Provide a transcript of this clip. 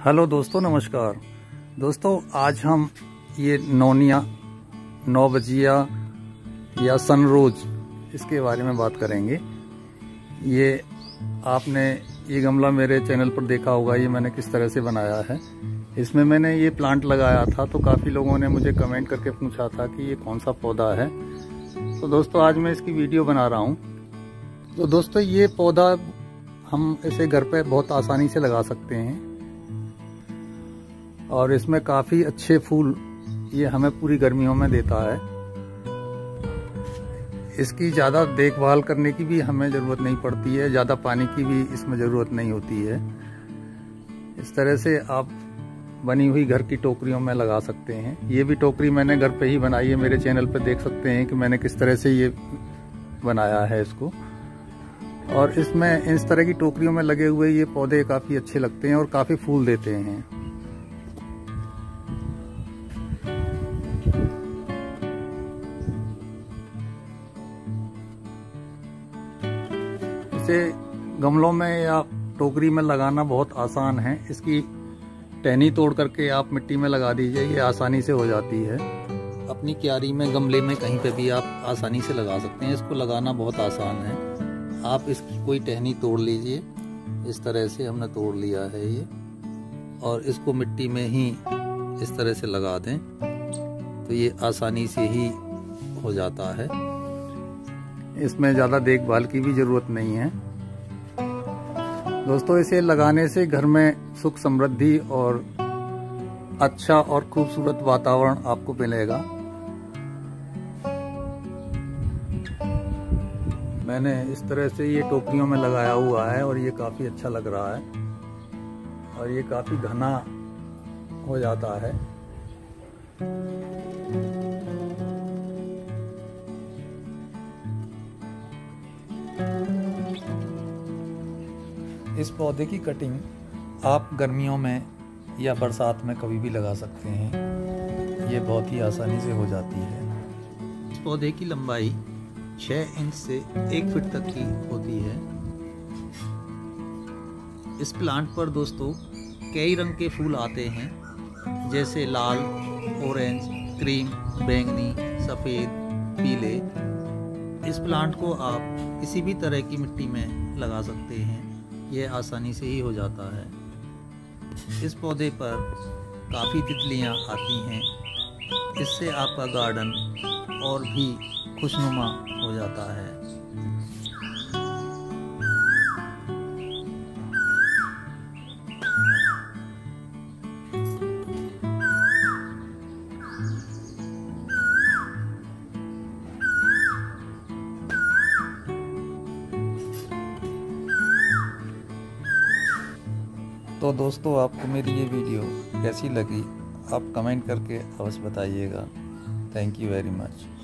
Hello दोस्तों, नमस्कार। दोस्तों, आज हम ये नोनिया, 9 बजिया या सनरोज, इसके बारे में बात करेंगे। ये आपने ये गमला मेरे चैनल पर देखा होगा, ये मैंने किस तरह से बनाया है। इसमें मैंने ये प्लांट लगाया था तो काफ़ी लोगों ने मुझे कमेंट करके पूछा था कि ये कौन सा पौधा है। तो दोस्तों, आज मैं इसकी वीडियो बना रहा हूँ। तो दोस्तों, ये पौधा हम इसे घर पे बहुत आसानी से लगा सकते हैं और इसमें काफ़ी अच्छे फूल ये हमें पूरी गर्मियों में देता है। इसकी ज़्यादा देखभाल करने की भी हमें ज़रूरत नहीं पड़ती है, ज़्यादा पानी की भी इसमें ज़रूरत नहीं होती है। इस तरह से आप बनी हुई घर की टोकरियों में लगा सकते हैं। ये भी टोकरी मैंने घर पे ही बनाई है, मेरे चैनल पे देख सकते हैं कि मैंने किस तरह से ये बनाया है इसको। और इसमें इस तरह की टोकरियों में लगे हुए ये पौधे काफ़ी अच्छे लगते हैं और काफ़ी फूल देते हैं। इसे गमलों में या टोकरी में लगाना बहुत आसान है। इसकी टहनी तोड़ करके आप मिट्टी में लगा दीजिए, ये आसानी से हो जाती है। अपनी क्यारी में, गमले में, कहीं पे भी आप आसानी से लगा सकते हैं। इसको लगाना बहुत आसान है। आप इसकी कोई टहनी तोड़ लीजिए, इस तरह से हमने तोड़ लिया है ये, और इसको मिट्टी में ही इस तरह से लगा दें तो ये आसानी से ही हो जाता है। इसमें ज़्यादा देखभाल की भी ज़रूरत नहीं है। दोस्तों, इसे लगाने से घर में सुख समृद्धि और अच्छा और खूबसूरत वातावरण आपको मिलेगा। मैंने इस तरह से ये टोकरियों में लगाया हुआ है और ये काफ़ी अच्छा लग रहा है और ये काफ़ी घना हो जाता है। इस पौधे की कटिंग आप गर्मियों में या बरसात में कभी भी लगा सकते हैं। ये बहुत ही आसानी से हो जाती है। इस पौधे की लंबाई 6 इंच से 1 फीट तक की होती है। इस प्लांट पर दोस्तों कई रंग के फूल आते हैं, जैसे लाल, ऑरेंज, क्रीम, बैंगनी, सफ़ेद, पीले। इस प्लांट को आप किसी भी तरह की मिट्टी में लगा सकते हैं, यह आसानी से ही हो जाता है। इस पौधे पर काफ़ी तितलियां आती हैं, इससे आपका गार्डन और भी खुशनुमा हो जाता है। तो दोस्तों, आपको मेरी ये वीडियो कैसी लगी आप कमेंट करके अवश्य बताइएगा। Thank you very much.